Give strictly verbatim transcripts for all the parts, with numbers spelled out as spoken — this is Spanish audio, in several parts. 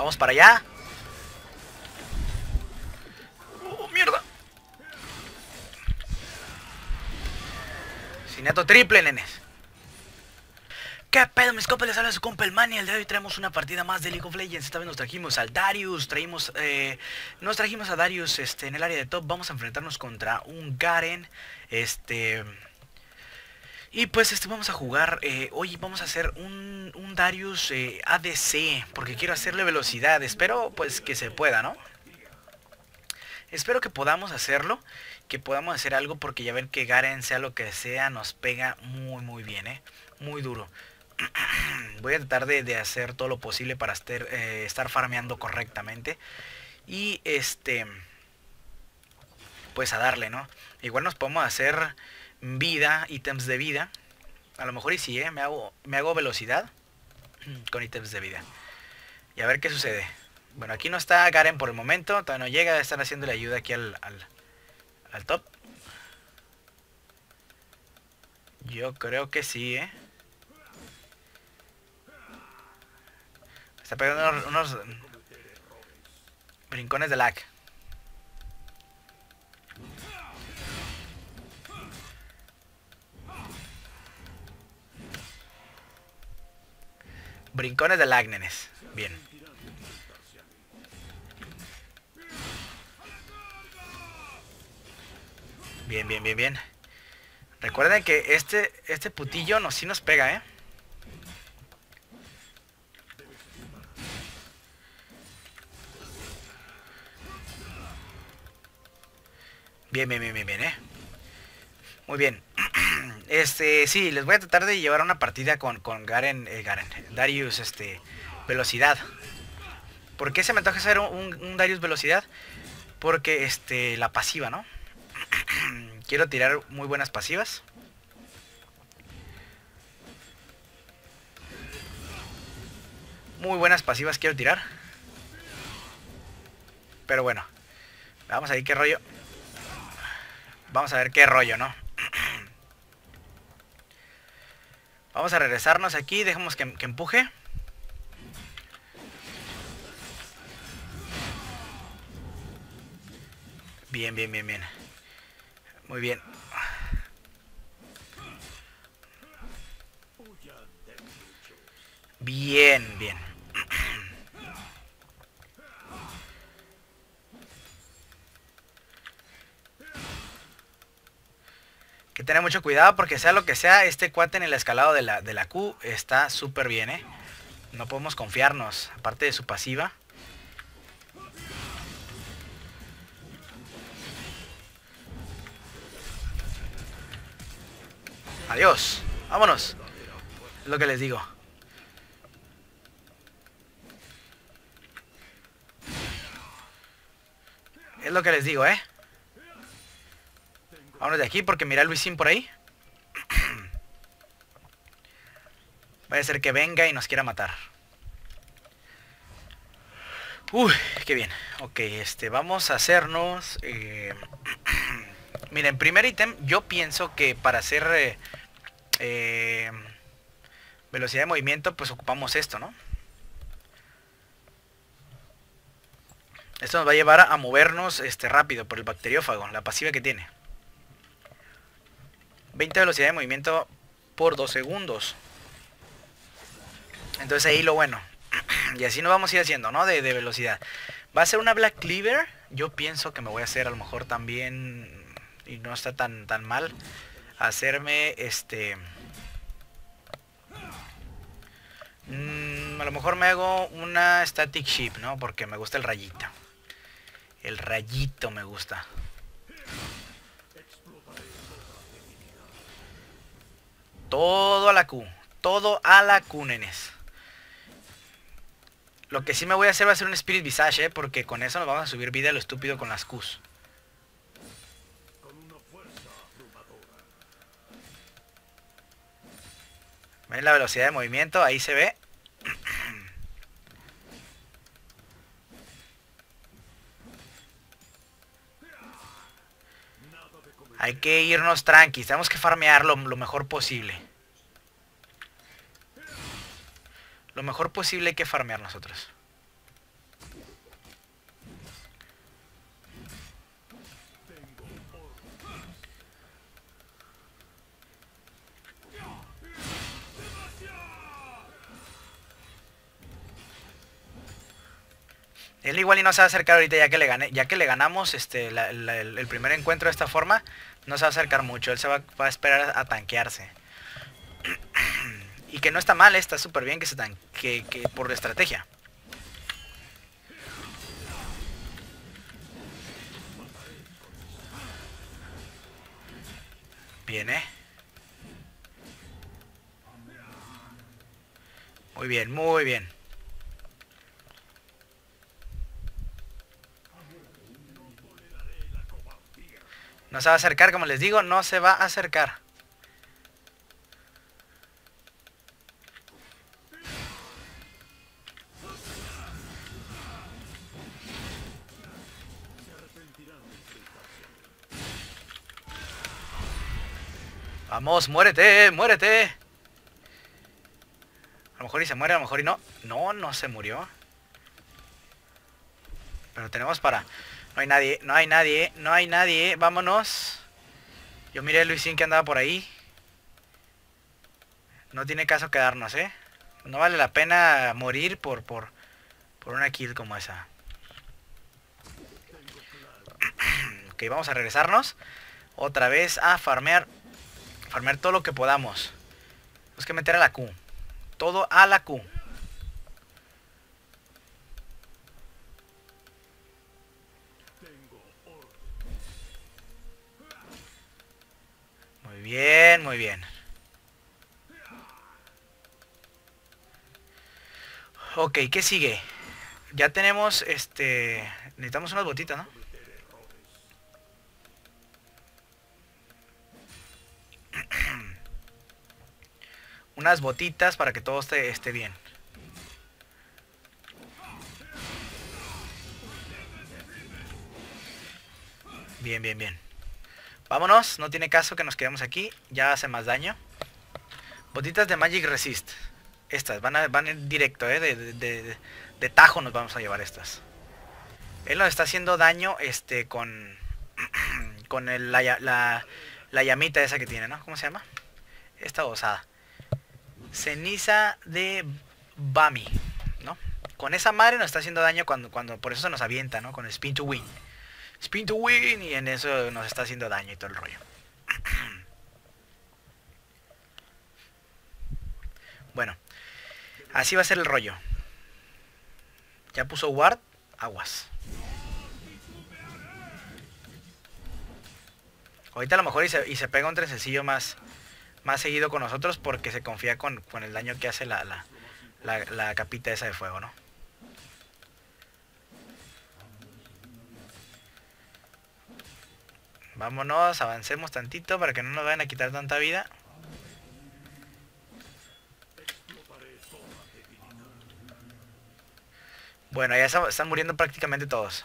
Vamos para allá. ¡Oh, mierda! Cineto triple, nenes. ¿Qué pedo, mis compas? Les habla su compa el Manny. El día de hoy traemos una partida más de League of Legends. Esta vez nos trajimos al Darius. Traímos, eh, nos trajimos a Darius este, en el área de top. Vamos a enfrentarnos contra un Garen. Este... Y pues este vamos a jugar, eh, hoy vamos a hacer un, un Darius eh, A D C, porque quiero hacerle velocidad. Espero pues que se pueda, ¿no? Espero que podamos hacerlo, que podamos hacer algo, porque ya ven que Garen, sea lo que sea, nos pega muy muy bien, ¿eh? Muy duro. Voy a tratar de, de hacer todo lo posible para estar, eh, estar farmeando correctamente. Y este... pues a darle, ¿no? Igual nos podemos hacer vida, ítems de vida. A lo mejor y sí, ¿eh? Me hago, me hago velocidad con ítems de vida. Y a ver qué sucede. Bueno, aquí no está Garen por el momento. Todavía no llega. Están haciéndole ayuda aquí al, al, al top. Yo creo que sí, ¿eh? Está pegando unos, unos brincones de lag. Brincones de lag, nenes. Bien. Bien, bien, bien, bien. Recuerden que este, este putillo nos, sí nos pega, ¿eh? Bien, bien, bien, bien, bien, ¿eh? Muy bien. Este, sí, les voy a tratar de llevar una partida con, con Garen, eh, Garen, Darius, este, velocidad. ¿Por qué se me antoja hacer un, un Darius velocidad? Porque, este, la pasiva, ¿no? Quiero tirar muy buenas pasivas. Muy buenas pasivas quiero tirar. Pero bueno, vamos a ver qué rollo. Vamos a ver qué rollo, ¿no? Vamos a regresarnos aquí, dejemos que, que empuje. Bien, bien, bien, bien. Muy bien. Bien, bien. Que tener mucho cuidado porque sea lo que sea, este cuate en el escalado de la, de la Q está súper bien, ¿eh? No podemos confiarnos, aparte de su pasiva. Adiós, vámonos. Es lo que les digo. Es lo que les digo, ¿eh? Vámonos de aquí porque mira el Luisín por ahí. Va a ser que venga y nos quiera matar. Uy, qué bien. Ok, este, vamos a hacernos... Eh... Miren, primer ítem, yo pienso que para hacer eh, eh, velocidad de movimiento, pues ocupamos esto, ¿no? Esto nos va a llevar a movernos este, rápido por el bacteriófago, la pasiva que tiene. veinte de velocidad de movimiento por dos segundos. Entonces ahí lo bueno. Y así nos vamos a ir haciendo, ¿no? De, de velocidad. Va a ser una Black Cleaver. Yo pienso que me voy a hacer a lo mejor también... Y no está tan, tan mal. Hacerme este... Mmm, a lo mejor me hago una Static Ship, ¿no? Porque me gusta el rayito. El rayito me gusta. Todo a la Q. Todo a la Q, nenes. Lo que sí me voy a hacer va a ser un Spirit Visage, ¿eh? Porque con eso nos vamos a subir vida a lo estúpido con las Qs. ¿Ven la velocidad de movimiento? Ahí se ve. Hay que irnos tranquilos. Tenemos que farmear lo, lo mejor posible. Lo mejor posible hay que farmear nosotros. Él igual y no se va a acercar ahorita ya que le gané, ya que le ganamos este la, la, el, el primer encuentro de esta forma. No se va a acercar mucho, él se va, va a esperar a tanquearse. Y que no está mal, está súper bien que se tanque que por la estrategia. Bien, eh. Muy bien, muy bien. No se va a acercar, como les digo, no se va a acercar. Vamos, muérete, muérete. A lo mejor y se muere, a lo mejor y no. No, no se murió. Pero tenemos para... No hay nadie, no hay nadie, no hay nadie. Vámonos. Yo miré a Luisín que andaba por ahí. No tiene caso quedarnos, ¿eh? No vale la pena morir por, por, por una kill como esa. Ok, vamos a regresarnos. Otra vez a farmear. Farmear todo lo que podamos. Tenemos que meter a la Q. Todo a la Q. Muy bien, muy bien. Ok, ¿qué sigue? Ya tenemos, este... Necesitamos unas botitas, ¿no? Unas botitas para que todo esté, esté bien. Bien, bien, bien. Vámonos, no tiene caso que nos quedemos aquí. Ya hace más daño. Botitas de Magic Resist. Estas, van, a, van en directo, ¿eh? De, de, de, de tajo nos vamos a llevar estas. Él nos está haciendo daño este con... con el, la, la, la llamita esa que tiene, ¿no? ¿Cómo se llama? Esta osada. Ceniza de Bami, ¿no? Con esa madre nos está haciendo daño cuando, cuando por eso se nos avienta, ¿no? Con el Spin to Win. Spin to Win y en eso nos está haciendo daño y todo el rollo. Bueno, así va a ser el rollo. Ya puso Ward, aguas. Ahorita a lo mejor y se, y se pega un trencecillo más, más seguido con nosotros porque se confía con, con el daño que hace la, la, la, la capita esa de fuego, ¿no? Vámonos, avancemos tantito para que no nos vayan a quitar tanta vida. Bueno, ya están muriendo prácticamente todos.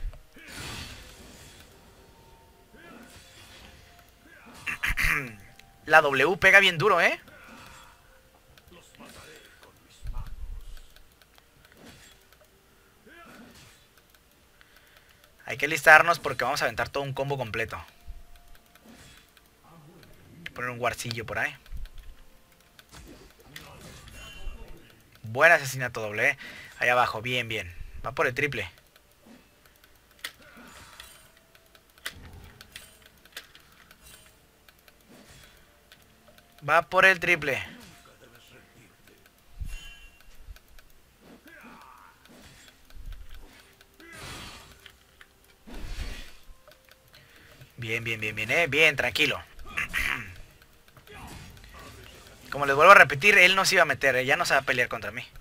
La W pega bien duro, ¿eh? Hay que listarnos porque vamos a aventar todo un combo completo. Hay que poner un guarcillo por ahí. Buen asesinato doble, ¿eh? Ahí abajo, bien, bien. Va por el triple. Va por el triple. Bien, bien, bien, bien, eh. Bien, tranquilo. Como les vuelvo a repetir, él no se iba a meter, ¿eh? Ya no se va a pelear contra mí.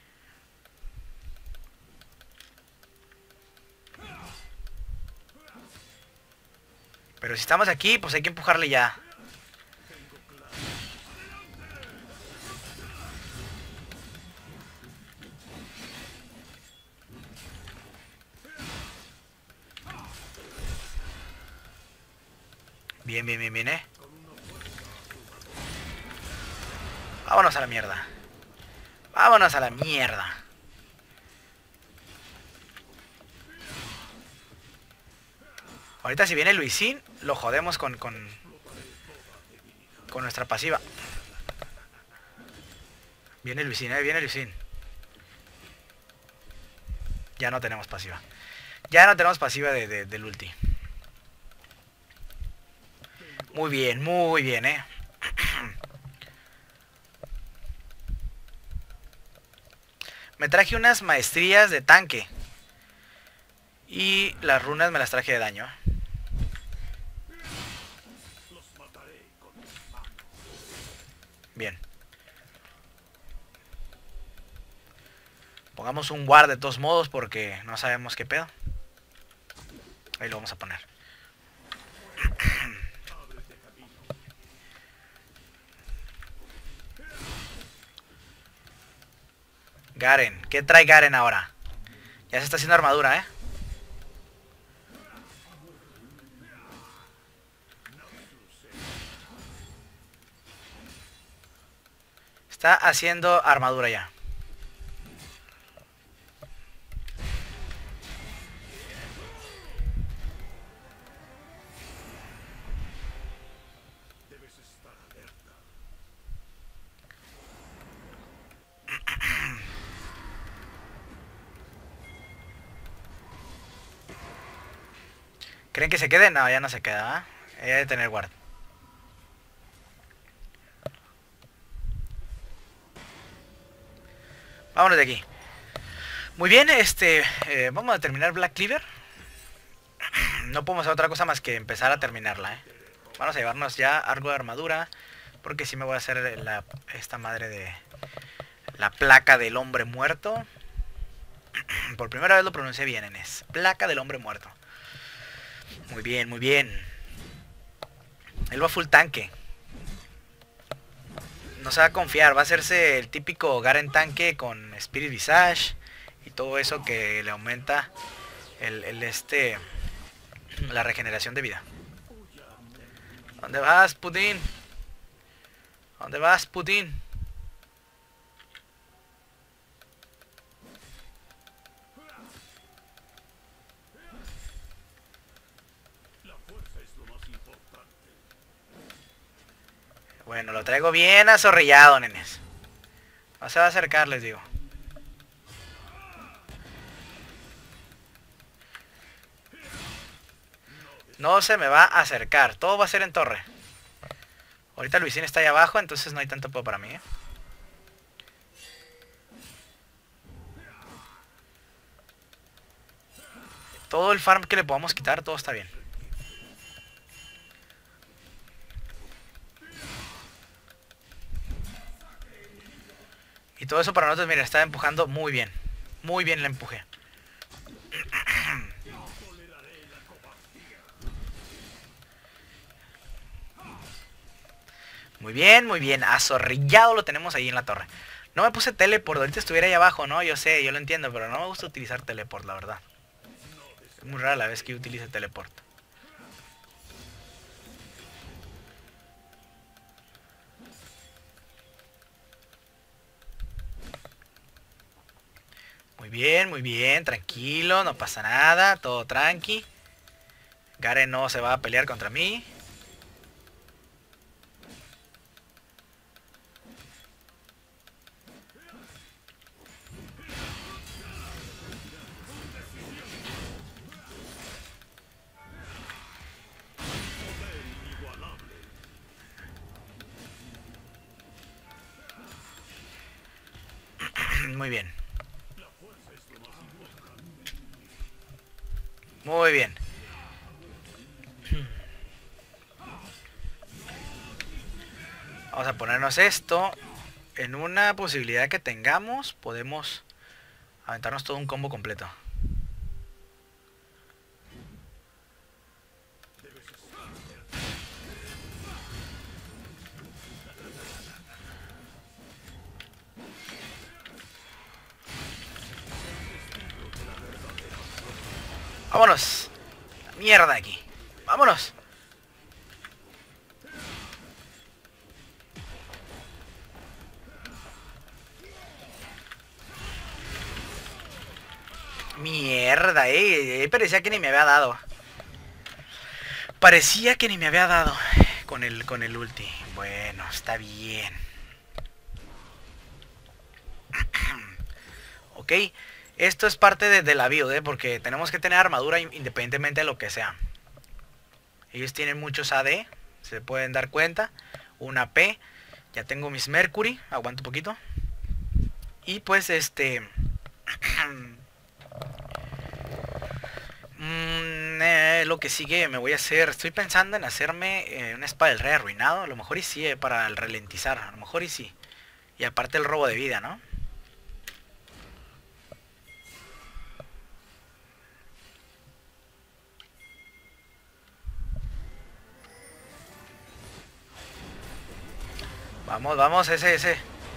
Pero si estamos aquí, pues hay que empujarle ya. Bien, bien, bien, bien, eh. Vámonos a la mierda. Vámonos a la mierda. Ahorita si viene Luisín, lo jodemos con, con, con nuestra pasiva. Viene Luisín, eh, viene Luisín. Ya no tenemos pasiva. Ya no tenemos pasiva de, de, del ulti. Muy bien, muy bien, eh. Me traje unas maestrías de tanque. Y las runas me las traje de daño. Bien. Pongamos un guard de todos modos porque no sabemos qué pedo. Ahí lo vamos a poner. Garen. ¿Qué trae Garen ahora? Ya se está haciendo armadura, ¿eh? Está haciendo armadura ya. ¿Creen que se quede? No, ya no se queda, ¿eh? Ella debe tener guard. Vámonos de aquí. Muy bien, este... Eh, vamos a terminar Black Cleaver. No podemos hacer otra cosa más que empezar a terminarla, ¿eh? Vamos a llevarnos ya algo de armadura. Porque si sí me voy a hacer la, esta madre de... La placa del hombre muerto. Por primera vez lo pronuncié bien, Enes. Placa del hombre muerto. Muy bien, muy bien. Él va full tanque. No se va a confiar. Va a hacerse el típico Garen tanque con Spirit Visage. Y todo eso que le aumenta el, el este... La regeneración de vida. ¿Dónde vas, Putin? ¿Dónde vas, Putin? Bueno, lo traigo bien azorrillado, nenes. No se va a acercar, les digo. No se me va a acercar. Todo va a ser en torre. Ahorita Luisín está ahí abajo, entonces no hay tanto poder para mí, ¿eh? Todo el farm que le podamos quitar, todo está bien. Y todo eso para nosotros, mira, está empujando muy bien. Muy bien la empujé. Muy bien, muy bien. Azorrillado lo tenemos ahí en la torre. No me puse teleport, ahorita estuviera ahí abajo, ¿no? Yo sé, yo lo entiendo, pero no me gusta utilizar teleport, la verdad. Es muy rara la vez que yo utilice teleport. Muy bien, muy bien, tranquilo, no pasa nada, todo tranqui. Garen no se va a pelear contra mí. Muy bien. Muy bien. Vamos a ponernos esto. En una posibilidad que tengamos, podemos aventarnos todo un combo completo. Vámonos. Mierda aquí. Vámonos. Mierda, eh. Parecía que ni me había dado. Parecía que ni me había dado con el, con el ulti. Bueno, está bien. Ok. Esto es parte de, de la build, ¿eh? Porque tenemos que tener armadura independientemente de lo que sea. Ellos tienen muchos A D, se pueden dar cuenta. Una P. Ya tengo mis Mercury, aguanto un poquito. Y pues este... mm, eh, lo que sigue me voy a hacer... Estoy pensando en hacerme eh, una espada del rey arruinado. A lo mejor y sí, eh, para el ralentizar. A lo mejor y sí. Y aparte el robo de vida, ¿no? Vamos, vamos, ese, ese.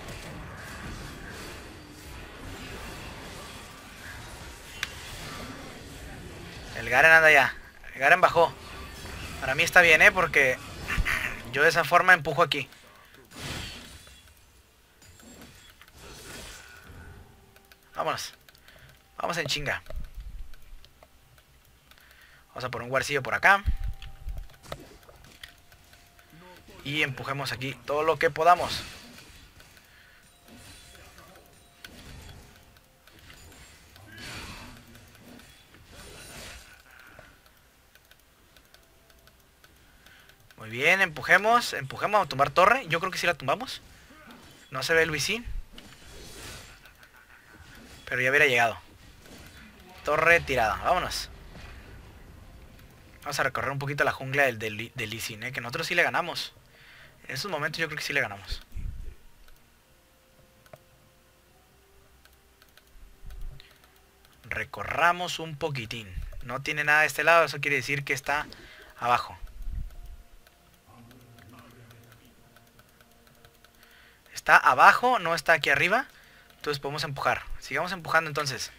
El Garen anda ya. El Garen bajó. Para mí está bien, ¿eh? Porque yo de esa forma empujo aquí. Vámonos. Vamos en chinga. Vamos a poner un guarcillo por acá. Y empujemos aquí todo lo que podamos. Muy bien, empujemos. Empujemos a tumbar torre. Yo creo que sí la tumbamos. No se ve Luisín. Pero ya hubiera llegado. Torre tirada. Vámonos. Vamos a recorrer un poquito la jungla del, del, del Lee Sin, ¿eh? Que nosotros sí le ganamos. En estos momentos yo creo que sí le ganamos. Recorramos un poquitín. No tiene nada de este lado, eso quiere decir que está abajo. Está abajo, no está aquí arriba. Entonces podemos empujar. Sigamos empujando entonces.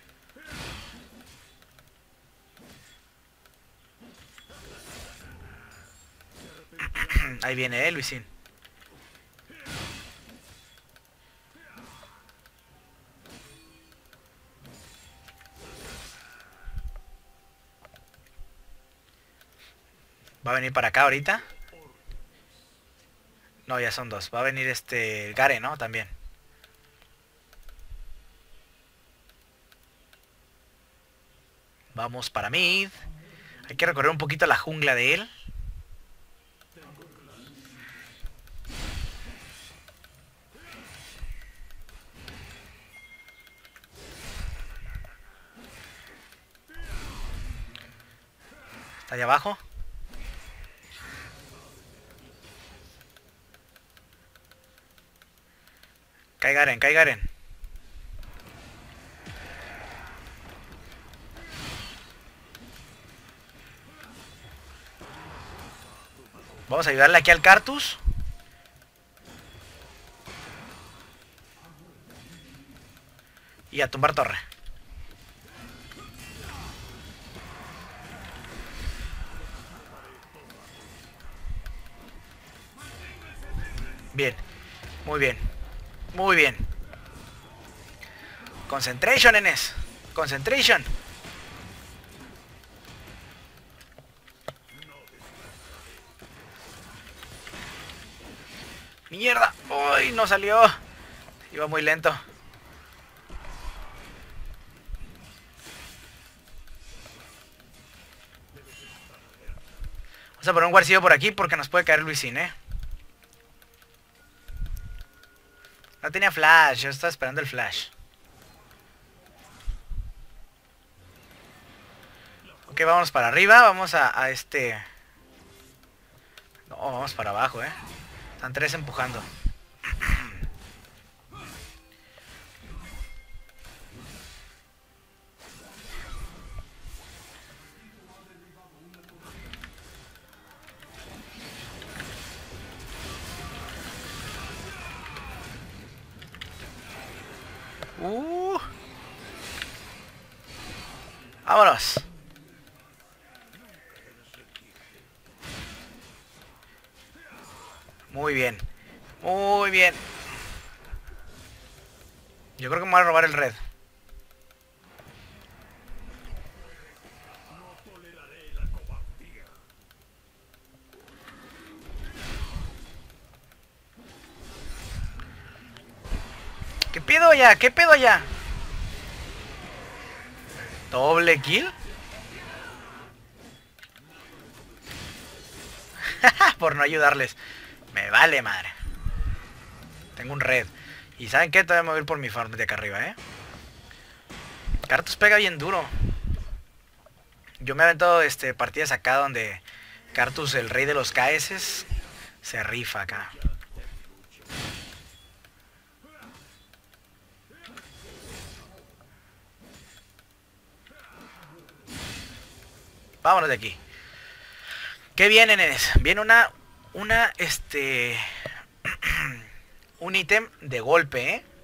Ahí viene, eh, Luisín. Va a venir para acá ahorita. No, ya son dos. Va a venir este Garen, ¿no? También. Vamos para mid. Hay que recorrer un poquito la jungla de él. Está allá abajo. Cae Garen, cae Garen. Vamos a ayudarle aquí al Cartus. Y a tumbar torre. Bien. Muy bien. Muy bien. Concentration, nenes. Concentration. ¡Mierda! ¡Uy! No salió. Iba muy lento. Vamos a poner un guarcillo por aquí porque nos puede caer Luisín, ¿eh? No tenía flash, yo estaba esperando el flash. Ok, vamos para arriba, vamos a, a este... No, vamos para abajo, eh. Están tres empujando. Uh. Vámonos. Muy bien. Muy bien. Yo creo que me voy a robar el red. ¿Qué pedo allá? ¿Qué pedo allá? ¿Doble kill? Por no ayudarles. Me vale madre. Tengo un red. Y ¿saben qué? Todavía me voy a ir por mi farm de acá arriba, ¿eh? Cartus pega bien duro. Yo me he aventado este, partidas acá donde Cartus, el rey de los K S, se rifa acá. Vámonos de aquí. ¿Qué viene, nenes? Viene una... Una, este... un ítem de golpe, ¿eh?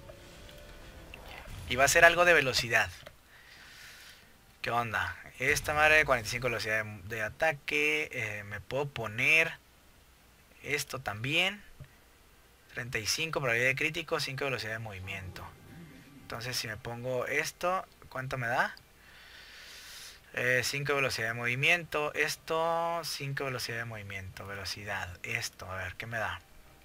Y va a ser algo de velocidad. ¿Qué onda? Esta madre de cuarenta y cinco velocidad de, de ataque. Eh, me puedo poner... Esto también. treinta y cinco probabilidad de crítico, cinco velocidad de movimiento. Entonces si me pongo esto, ¿cuánto me da? Eh, cinco velocidad de movimiento. Esto, cinco velocidad de movimiento. Velocidad, esto, a ver, ¿qué me da?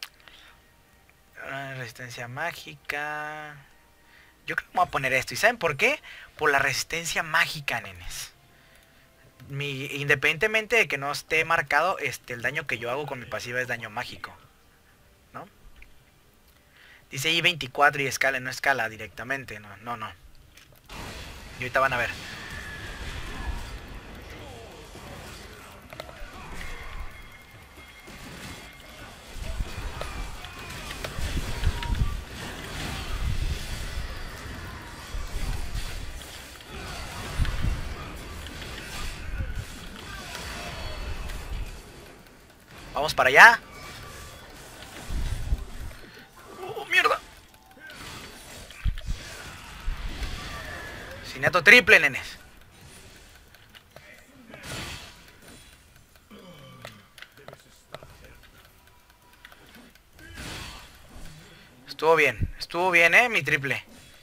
Eh, resistencia mágica. Yo creo que me voy a poner esto. ¿Y saben por qué? Por la resistencia mágica, nenes. Mi, independientemente de que no esté marcado, este, el daño que yo hago con mi pasiva es daño mágico, ¿no? Dice I veinticuatro y escala, no escala directamente, no, no, no. Y ahorita van a ver. Vamos para allá. ¡Oh, mierda! Cineto triple, nenes. Estuvo bien, estuvo bien, eh, mi triple.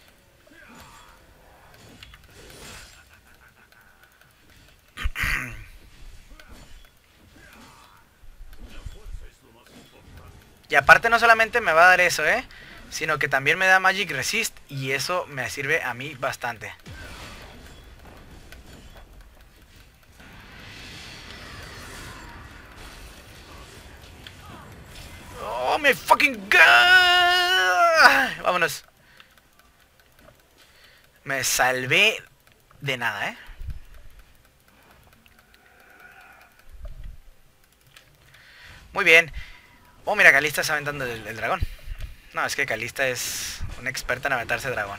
Y aparte no solamente me va a dar eso, eh, sino que también me da Magic Resist. Y eso me sirve a mí bastante. Oh, me fucking god. Vámonos. Me salvé de nada, eh. Muy bien. Oh, mira, Calista está aventando el, el dragón. No, es que Calista es una experta en aventarse dragón.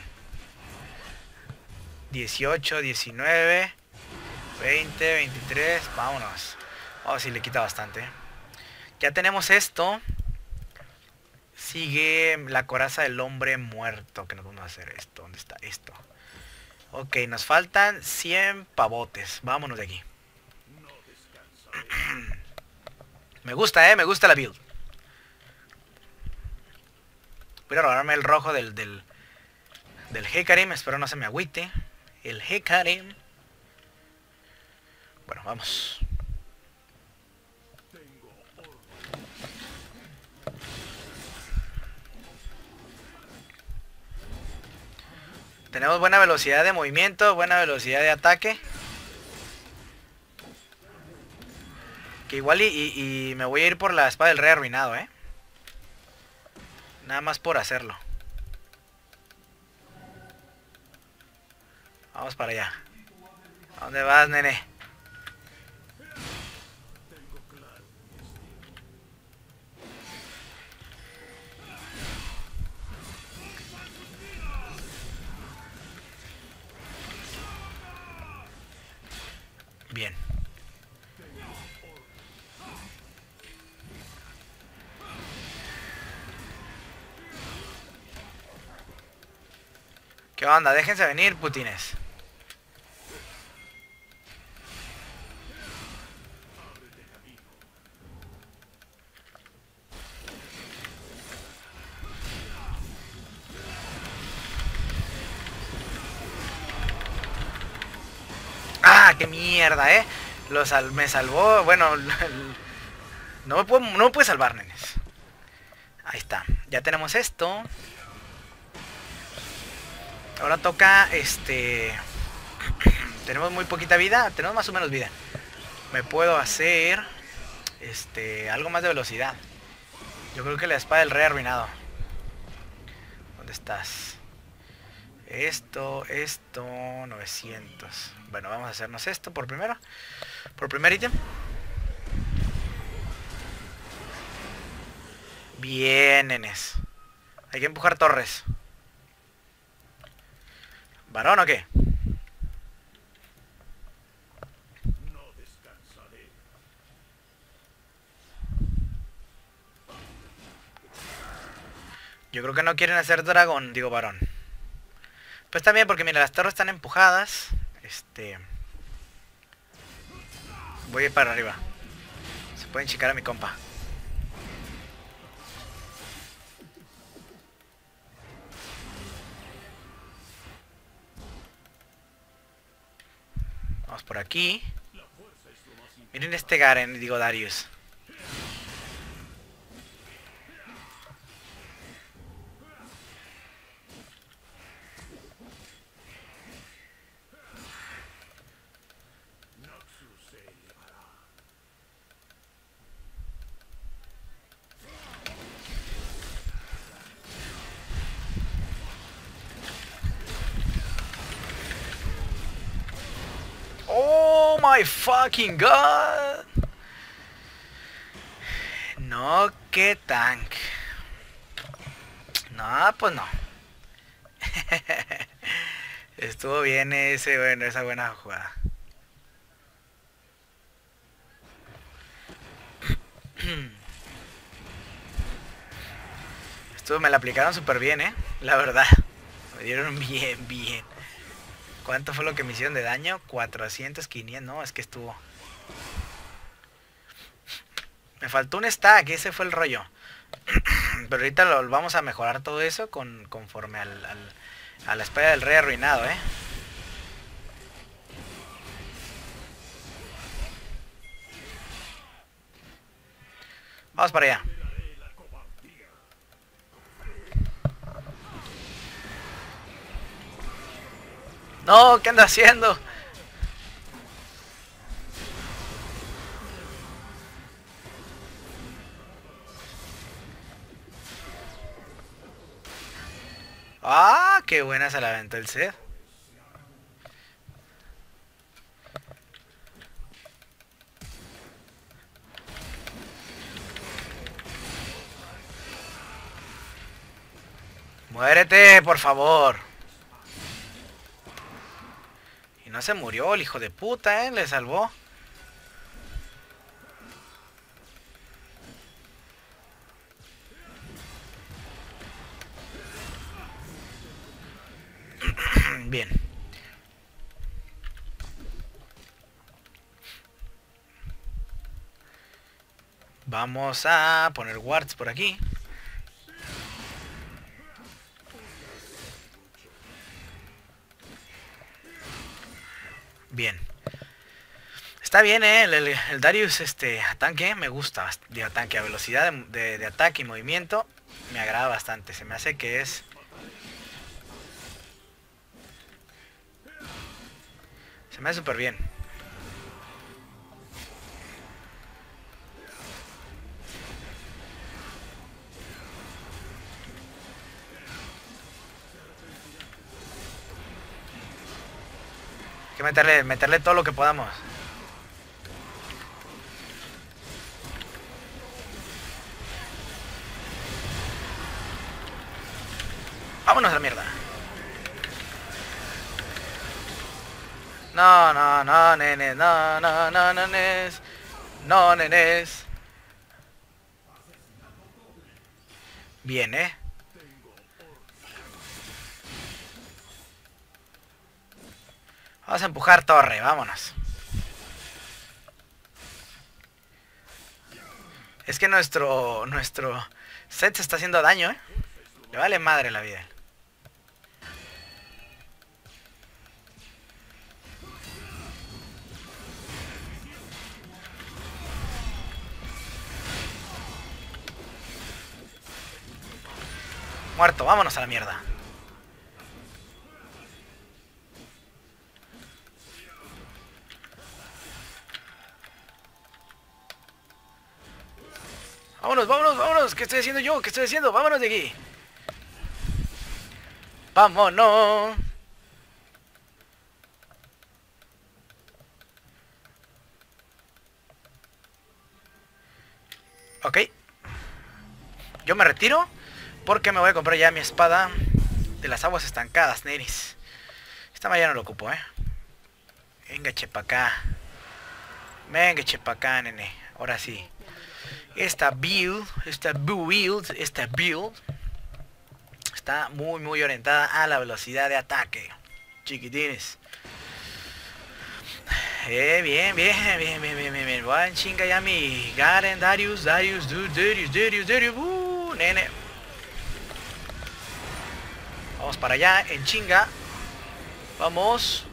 dieciocho, diecinueve, veinte, veintitrés. Vámonos. Oh, sí, le quita bastante. Ya tenemos esto. Sigue la coraza del hombre muerto. Que nos vamos a hacer esto. ¿Dónde está esto? Ok, nos faltan cien pavotes. Vámonos de aquí. Me gusta, eh, me gusta la build. Voy a robarme el rojo del, del, del Hecarim. Espero no se me agüite. El Hecarim. Bueno, vamos. Tenemos buena velocidad de movimiento, buena velocidad de ataque. Que igual y, y, y me voy a ir por la espada del rey arruinado, eh. Nada más por hacerlo. Vamos para allá. ¿A dónde vas, nene? Bien. ¿Qué onda? Déjense venir, putines. ¡Ah, qué mierda, eh! Lo sal me salvó, bueno... No me, puedo, no me puede salvar, nenes. Ahí está. Ya tenemos esto. Ahora toca, este... Tenemos muy poquita vida. Tenemos más o menos vida. Me puedo hacer... Este... Algo más de velocidad. Yo creo que la espada del rey arruinado. ¿Dónde estás? Esto, esto... novecientos. Bueno, vamos a hacernos esto por primero. Por primer ítem. Bien, nenes. Hay que empujar torres. ¿Varón o qué? Yo creo que no quieren hacer dragón, digo varón. Pues también porque mira, las torres están empujadas. Este... Voy a ir para arriba. Se pueden chicar a mi compa. Vamos por aquí. Miren este Garen, digo Darius. Oh my fucking god. No, qué tank. No, pues no. Estuvo bien ese, bueno, esa buena jugada. Estuvo, me la aplicaron súper bien, eh. La verdad. Me dieron bien, bien. ¿Cuánto fue lo que me hicieron de daño? cuatrocientos, quinientos, no, es que estuvo. Me faltó un stack, ese fue el rollo. Pero ahorita lo vamos a mejorar todo eso con, conforme al, al, a la espada del rey arruinado, eh. Vamos para allá. No, ¿qué anda haciendo? Ah, qué buena se la aventó el Zed. Muérete, por favor. Y no se murió el hijo de puta, eh. Le salvó. Bien. Vamos a poner wards por aquí. Bien. Está bien, eh. El, el, el Darius, este, a tanque, me gusta. De ataque, a velocidad de, de, de ataque y movimiento, me agrada bastante. Se me hace que es... Se me hace súper bien. Hay que meterle, meterle todo lo que podamos. Vámonos a la mierda. No, no, no, nenes, no, no, no, nenes. No, nenes. Bien, eh. Vamos a empujar torre, vámonos. Es que nuestro nuestro set se está haciendo daño, eh. Le vale madre la vida. Muerto, vámonos a la mierda. Vámonos, vámonos, vámonos. ¿Qué estoy haciendo yo? ¿Qué estoy haciendo? Vámonos de aquí. Vámonos. Ok. Yo me retiro porque me voy a comprar ya mi espada de las aguas estancadas, neris. Esta mañana no lo ocupo, eh. Venga, chepa acá. Venga, chepa acá, nene. Ahora sí. Esta build, esta build, esta build está muy, muy orientada a la velocidad de ataque. Chiquitines. Eh, bien, bien, bien, bien, bien, bien, bien. Voy chinga ya mi Garen, Darius, Darius, dude, Darius, Darius, Darius. Uh, nene. Vamos para allá, en chinga. Vamos.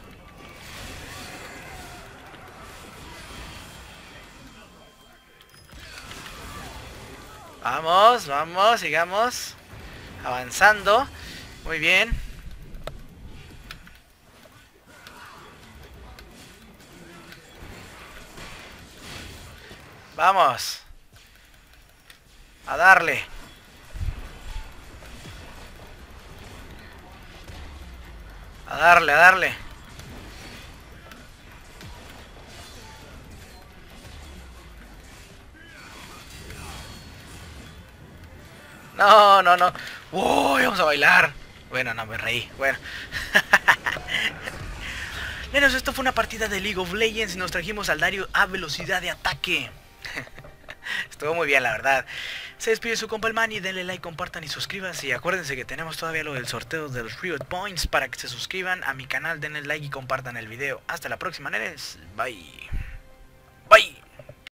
Vamos, vamos, sigamos avanzando. Muy bien. Vamos. A darle. A darle, a darle. No, no, no. Uy, vamos a bailar. Bueno, no, me reí. Bueno. Menos, esto fue una partida de League of Legends y nos trajimos al Darius a velocidad de ataque. Estuvo muy bien, la verdad. Se despide su compa el Manny, denle like, compartan y suscríbanse. Y acuérdense que tenemos todavía lo del sorteo de los Riot Points para que se suscriban a mi canal, denle like y compartan el video. Hasta la próxima, nenes. Bye.